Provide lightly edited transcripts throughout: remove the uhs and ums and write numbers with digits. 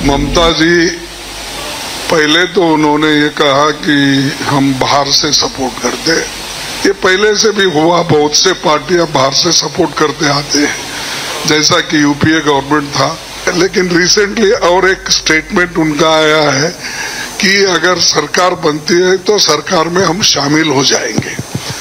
ममता जी पहले तो उन्होंने ये कहा कि हम बाहर से सपोर्ट करते हैं। ये पहले से भी हुआ, बहुत से पार्टियां बाहर से सपोर्ट करते आते हैं, जैसा कि यूपीए गवर्नमेंट था। लेकिन रिसेंटली और एक स्टेटमेंट उनका आया है कि अगर सरकार बनती है तो सरकार में हम शामिल हो जाएंगे।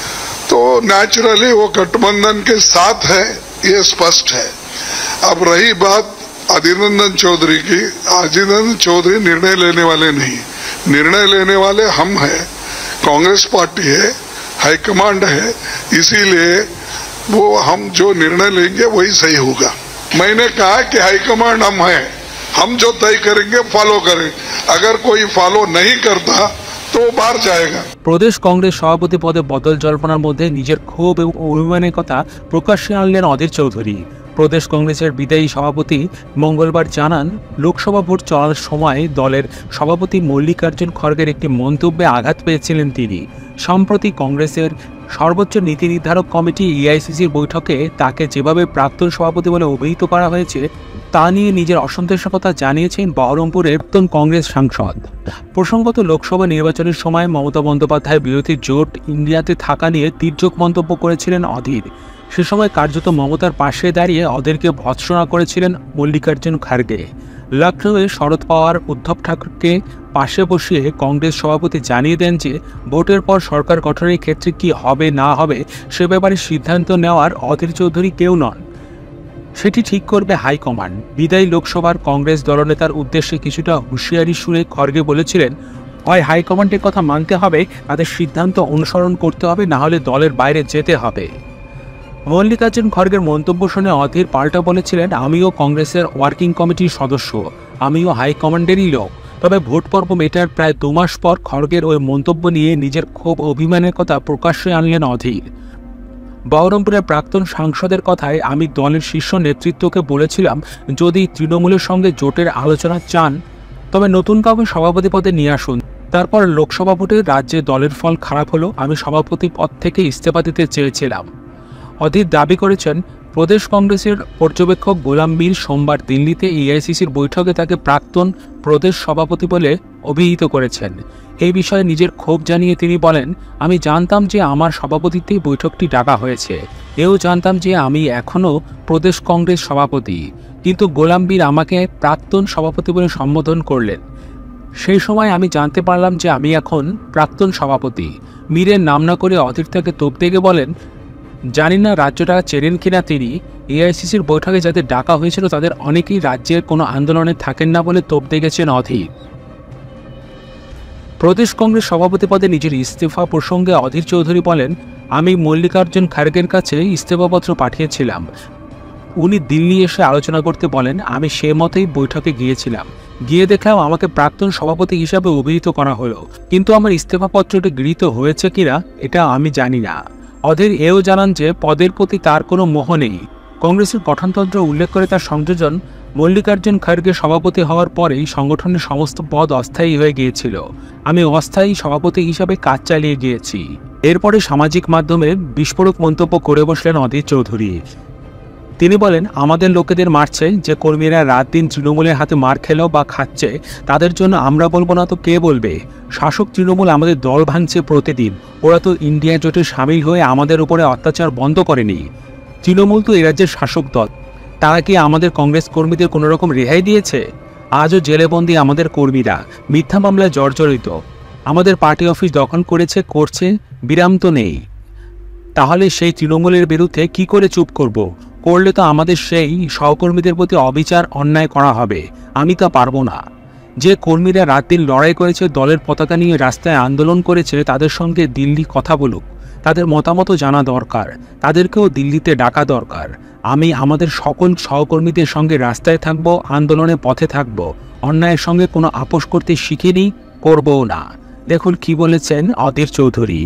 तो नेचुरली वो गठबंधन के साथ है, ये स्पष्ट है। अब रही बात अधीर रंजन चौधरी की, अधीर रंजन चौधरी निर्णय लेने वाले नहीं, निर्णय लेने वाले हम हैं, कांग्रेस पार्टी है, हाईकमांड है, इसीलिए वो हम जो निर्णय लेंगे वही सही होगा। मैंने कहा कि हाईकमांड हम हैं, हम जो तय करेंगे फॉलो करें, अगर कोई फॉलो नहीं करता तो बाहर जाएगा। प्रदेश कांग्रेस सभापति पदे बदल जल्पनार मध्य निजेर क्षोभ एवं अभिमाনের কথা প্রকাশ্যে আনলেন অধীর চৌধুরী। প্রদেশ কংগ্রেসের বিদায়ী সভাপতি মঙ্গলবার জানান, লোকসভা ভোট চলার সময় দলের সভাপতি মল্লিকার্জুন খড়গের একটি মন্তব্যে আঘাত পেয়েছিলেন তিনি। সম্প্রতি কংগ্রেসের সর্বোচ্চ নীতি নির্ধারক কমিটি এআইসিসির বৈঠকে তাকে যেভাবে প্রাক্তন সভাপতি বলে অভিহিত করা হয়েছে তা নিয়ে নিজের অসন্তোষের কথা জানিয়েছেন বহরমপুরের প্রাক্তন কংগ্রেস সাংসদ। প্রসঙ্গত, লোকসভা নির্বাচনের সময় মমতা বন্দ্যোপাধ্যায়ের বিরোধী জোট ইন্ডিয়াতে থাকা নিয়ে তীর্যক মন্তব্য করেছিলেন অধীর। সে সময় কার্যত মমতার পাশে দাঁড়িয়ে অধীরকে ভৎসনা করেছিলেন মল্লিকার্জুন খাড়গে। লখনৌয়ে শরদ পাওয়ার উদ্ধব ঠাকুরকে পাশে বসিয়ে কংগ্রেস সভাপতি জানিয়ে দেন যে ভোটের পর সরকার গঠনের ক্ষেত্রে কি হবে না হবে সে ব্যাপারে সিদ্ধান্ত নেওয়ার অধীর চৌধুরী কেউ নন, সেটি ঠিক করবে হাইকমান্ড। বিদায়ী লোকসভার কংগ্রেস দলনেতার উদ্দেশ্যে কিছুটা হুঁশিয়ারি সুরে খড়গে বলেছিলেন, হয় হাইকমান্ডের কথা মানতে হবে, তাদের সিদ্ধান্ত অনুসরণ করতে হবে, না হলে দলের বাইরে যেতে হবে। মল্লিকার্জুন খড়গের মন্তব্য শুনে অধীর পাল্টা বলেছিলেন, আমিও কংগ্রেসের ওয়ার্কিং কমিটির সদস্য, আমিও হাইকমান্ডেরই লোক। তবে ভোট পর্ব মেটার প্রায় 2 মাস পর খড়গের ওই মন্তব্য নিয়ে নিজের ক্ষোভ অভিমানের কথা প্রকাশ্যে আনলেন অধীর। বহরমপুরের প্রাক্তন সাংসদের কথায়, আমি দলের শীর্ষ নেতৃত্বকে বলেছিলাম যদি তৃণমূলের সঙ্গে জোটের আলোচনা চান তবে নতুন কাউকে সভাপতি পদে নিয়ে আসুন। তারপর লোকসভা ভোটে রাজ্যে দলের ফল খারাপ হলো, আমি সভাপতি পদ থেকে ইস্তফা দিতে চেয়েছিলাম। অধীর দাবি করেছেন, প্রদেশ কংগ্রেসের পর্যবেক্ষক গোলাম মীর সোমবার দিল্লিতে এআইসিসির বৈঠকে তাকে প্রাক্তন প্রদেশ সভাপতি বলে অভিহিত করেছেন। এই বিষয়ে নিজের ক্ষোভ জানিয়ে তিনি বলেন, আমি জানতাম যে আমার সভাপতিত্বেই বৈঠকটি ডাকা হয়েছে, এও জানতাম যে আমি এখনও প্রদেশ কংগ্রেস সভাপতি, কিন্তু গোলাম মীর আমাকে প্রাক্তন সভাপতি বলে সম্বোধন করলেন। সেই সময় আমি জানতে পারলাম যে আমি এখন প্রাক্তন সভাপতি। মীরের নাম না করে অধীর তাকে তোপ দেগে বলেন, জানি না রাজ্যটা চেনেন কিনা তিনি, এআইসিসির বৈঠকে যাদের ডাকা হয়েছিল তাদের অনেকেই রাজ্যের কোনো আন্দোলনে থাকেন না বলে তোপ দেখেছেন অধীর। প্রদেশ কংগ্রেস সভাপতি পদে নিজের ইস্তফা প্রসঙ্গে অধীর চৌধুরী বলেন, আমি মল্লিকার্জুন খাড়গের কাছে ইস্তফাপত্র পাঠিয়েছিলাম, উনি দিল্লি এসে আলোচনা করতে বলেন, আমি সে মতেই বৈঠকে গিয়েছিলাম, গিয়ে দেখলাম আমাকে প্রাক্তন সভাপতি হিসাবে অভিহিত করা হলো, কিন্তু আমার ইস্তফাপত্রটি গৃহীত হয়েছে কিনা এটা আমি জানি না। অধীর এও জানান যে পদের প্রতি তার কোনো মোহ নেই। কংগ্রেসের গঠনতন্ত্র উল্লেখ করে তার সংযোজন, মল্লিকার্জুন খড়গে সভাপতি হওয়ার পরেই সংগঠনের সমস্ত পদ অস্থায়ী হয়ে গিয়েছিল, আমি অস্থায়ী সভাপতি হিসাবে কাজ চালিয়ে গিয়েছি। এরপরে সামাজিক মাধ্যমে বিস্ফোরক মন্তব্য করে বসলেন অধীর চৌধুরী। তিনি বলেন, আমাদের লোকেদের মারছে, যে কর্মীরা রাত দিন তৃণমূলের হাতে মার খেলো বা খাচ্ছে তাদের জন্য আমরা বলবো না তো কে বলবে? শাসক তৃণমূল আমাদের দল ভাঙছে প্রতিদিন, ওরা তো ইন্ডিয়া জোটে সামিল হয়ে আমাদের উপরে অত্যাচার বন্ধ করেনি। তৃণমূল তো এই রাজ্যের শাসক দল, তারা কি আমাদের কংগ্রেস কর্মীদের কোনো রকম রেহাই দিয়েছে? আজও জেলেবন্দি আমাদের কর্মীরা, মিথ্যা মামলায় জর্জরিত, আমাদের পার্টি অফিস দখল করছে, বিরাম তো নেই। তাহলে সেই তৃণমূলের বিরুদ্ধে কি করে চুপ করব? করলে তো আমাদের সেই সহকর্মীদের প্রতি অবিচার অন্যায় করা হবে, আমি তা পারবো না। যে কর্মীরা রাত দিন লড়াই করেছে, দলের পতাকা নিয়ে রাস্তায় আন্দোলন করেছে, তাদের সঙ্গে দিল্লি কথা বলুক, তাদের মতামতও জানা দরকার, তাদেরকেও দিল্লিতে ডাকা দরকার। আমি আমাদের সকল সহকর্মীদের সঙ্গে রাস্তায় থাকব, আন্দোলনের পথে থাকব, অন্যায়ের সঙ্গে কোনো আপোষ করতে শিখিনি, করবও না। দেখুন কি বলেছেন অধীর চৌধুরী।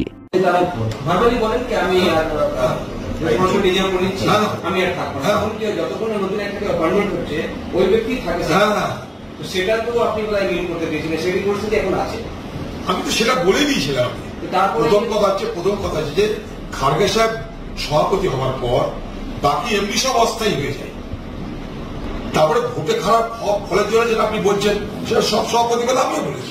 আমি তো সেটা বলে দিয়েছিলাম। প্রথম কথা হচ্ছে যে খাড়গে সাহেব সভাপতি হওয়ার পর বাকি এমপি সব অস্থায়ী হয়ে যায়, তারপরে ভোটে খারাপ ফলের জন্য যেটা আপনি বলছেন সেটা সব সভাপতি বলে আমিও বলেছি।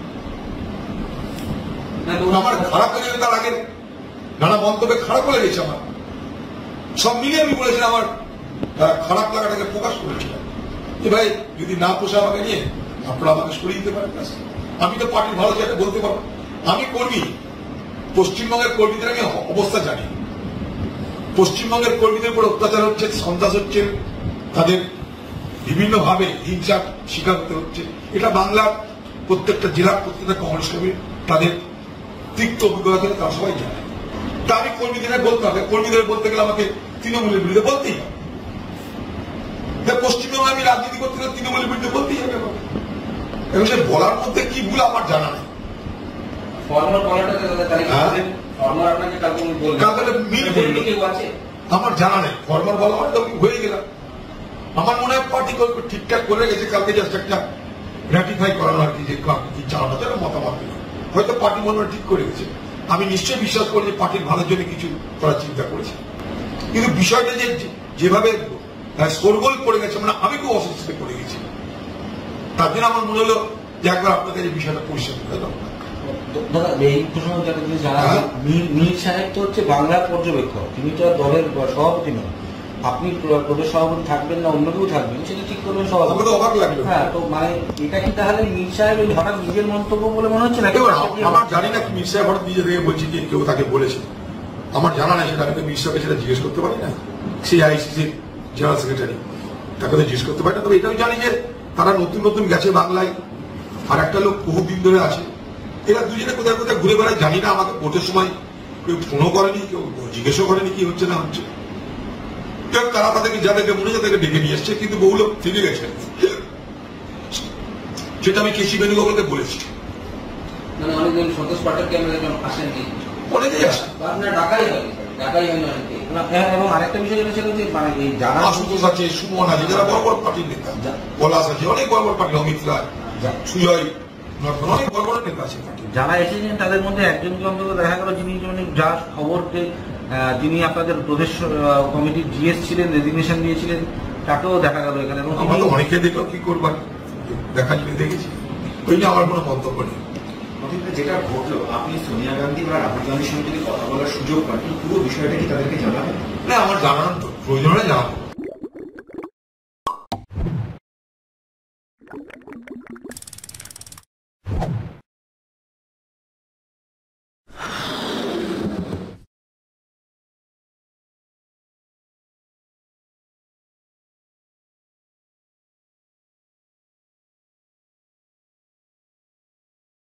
আমার খারাপ লেগেছে, তার আগে নানা মন্তব্যে খারাপ লেগেছে আমার, সব মিলিয়ে আমি বলেছিলাম আমার খারাপ লাগাটাকে প্রকাশ করেছিলাম যে ভাই যদি না পোষা আমাকে নিয়ে আপনারা আমাকে সরিয়ে দিতে পারেন। আমি তো পার্টির ভালো জায়গা বলতে পারবো, আমি কর্মী, পশ্চিমবঙ্গের কর্মীদের আমি অবস্থা জানি। পশ্চিমবঙ্গের কর্মীদের উপর অত্যাচার হচ্ছে, সন্ত্রাস হচ্ছে, তাদের বিভিন্নভাবে হিংসার শিকার হতে হচ্ছে। এটা বাংলার প্রত্যেকটা জেলার প্রত্যেকটা কংগ্রেস কর্মী তাদের তিক্ত অভিজ্ঞতা থেকে তারা সবাই জানে। তা আমি কর্মীদের বলতে হবে, কর্মীদের বলতে গেলে আমাকে তৃণমূলের বিরুদ্ধে বলতেই হবে। পশ্চিমবঙ্গে আমি রাজনীতি করতে গেলে তৃণমূলের বিরুদ্ধে বলতেই হবে আমাকে। এবং সে বলার মধ্যে কি ভুল আমার জানা নেই। আমার জানা নেই ফরমাল বলা মানে তো হয়ে গেলাম। আমার মনে হয় পার্টি ঠিকঠাক করে গেছে, কালকে জাস্ট একটা র্যাটিফাই করানো আর কি, যে কি চালানো যাবে মতামত দিল, হয়তো পার্টি মনে হয় ঠিক করে গেছে। আমি নিশ্চয়ই বিশ্বাস করি যে পার্টির ভালোর জন্য কিছু করার চিন্তা করেছে, কিন্তু বিষয়টা যে যেভাবে শোরগোল পড়ে গেছে, মানে আমি খুব অস্বস্তিতে পড়ে গেছি। তার জন্য আমার মনে হলো যে একবার আপনাদের এই বিষয়টা পরিষ্কার করে দাও। দাদা এই প্রশ্ন জানা, মীর সাহেব তো হচ্ছে বাংলার পর্যবেক্ষক, তিনি তো দলের সভাপতি নন। আপনি প্রদেশ সভাপতি থাকবেন না অন্য কেউ থাকবেন সেটা ঠিক করবেন সভাপতি। অবাক লাগলো। হ্যাঁ, তো মানে এটা কি তাহলে মীর সাহেব হঠাৎ নিজের মন্তব্য বলে মনে হচ্ছে না? আমার জানি না মীর সাহেব হঠাৎ নিজে থেকে বলছি যে কেউ তাকে বলেছে, আমার জানা নাই সেটা। আমি তো মীর সাহেবকে সেটা জিজ্ঞেস করতে পারি না, সেই আইসিসির জেনারেল সেক্রেটারি, তাকে তো জিজ্ঞেস করতে পারি না। তবে এটাও জানি যে তারা নতুন নতুন গেছে বাংলায়, আর একটা লোক বহুদিন ধরে আছে। এরা দুজনে কোথায় কোথায় ঘুরে বেড়ায় জানি না। আমাকে ভোটের সময় কেউ ফোনও করেনি, কেউ জিজ্ঞেসও করেনি কি হচ্ছে না হচ্ছে। তারা তাদেরকে যাদেরকে মনে তাদেরকে ডেকে নিয়ে এসছে, কিন্তু বহু লোক ফিরে গেছে। সেটা আমি কেসি বেণুগোপালকে বলেছি। মানে অনেকদিন সন্তোষ পাঠককে আসেননি, অনেকেই আসে, ডাকাই হয় না। এবং আরেকটা বিষয় যেটা ছিল যে মানে এই যারা আশুতোষ আছে, সুমন আছে, যারা বড় বড় পার্টির নেতা, পলাশ আছে, অনেক বড় বড় পার্টি, অমিত রায়, সুজয়, অনেক বড় বড় নেতা আছে। যারা এসেছেন তাদের মধ্যে একজনকে অন্তত দেখা গেল যিনি যার খবরকে যিনি আপনাদের প্রদেশ কমিটির জিএস ছিলেন, রেজিগনেশন দিয়েছিলেন, তাকেও দেখা গেল এখানে। আমরা তো অনেকে দেখলো, কি করবার দেখা দেখেছি, ওই নিয়ে আমার কোনো মন্তব্য নেই। যেটা ঘটলো, আপনি সোনিয়া গান্ধী বা রাহুল গান্ধীর সঙ্গে যদি কথা বলার সুযোগ পান, পুরো বিষয়টা কি তাদেরকে জানাবেন? না, আমার জানানো তো প্রয়োজন হলে জানাবো।